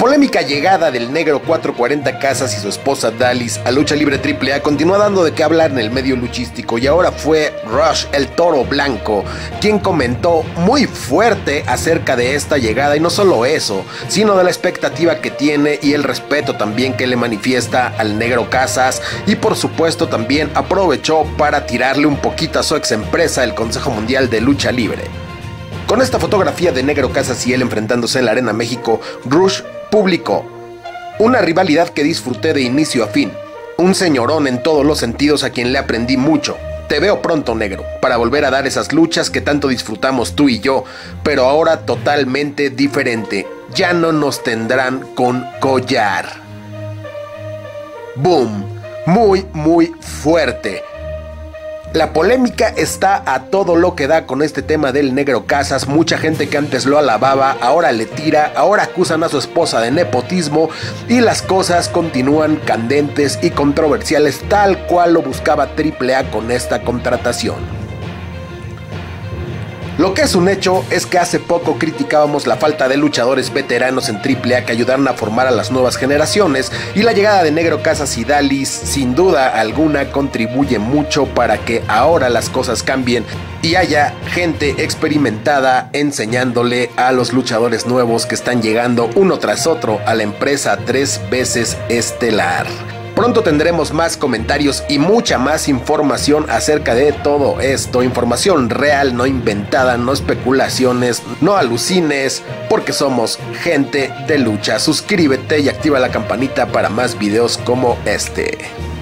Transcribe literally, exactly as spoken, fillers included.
polémica llegada del Negro cuatrocientos cuarenta Casas y su esposa Dalys a Lucha Libre Triple A continúa dando de qué hablar en el medio luchístico, y ahora fue Rush, el Toro Blanco, quien comentó muy fuerte acerca de esta llegada, y no solo eso, sino de la expectativa que tiene y el respeto también que le manifiesta al Negro Casas, y por supuesto también aprovechó para tirarle un poquito a su ex empresa, el Consejo Mundial de Lucha Libre. Con esta fotografía de Negro Casas y él enfrentándose en la Arena México, Rush publicó: una rivalidad que disfruté de inicio a fin, un señorón en todos los sentidos a quien le aprendí mucho. Te veo pronto, negro, para volver a dar esas luchas que tanto disfrutamos tú y yo, pero ahora totalmente diferente. Ya no nos tendrán con collar. Boom, muy muy fuerte. La polémica está a todo lo que da con este tema del Negro Casas. Mucha gente que antes lo alababa, ahora le tira, ahora acusan a su esposa de nepotismo, y las cosas continúan candentes y controversiales, tal cual lo buscaba Triple A con esta contratación. Lo que es un hecho es que hace poco criticábamos la falta de luchadores veteranos en Triple A que ayudaran a formar a las nuevas generaciones, y la llegada de Negro Casas y Dalys sin duda alguna contribuye mucho para que ahora las cosas cambien y haya gente experimentada enseñándole a los luchadores nuevos que están llegando uno tras otro a la empresa tres veces estelar. Pronto tendremos más comentarios y mucha más información acerca de todo esto, información real, no inventada, no especulaciones, no alucines, porque somos gente de lucha. Suscríbete y activa la campanita para más videos como este.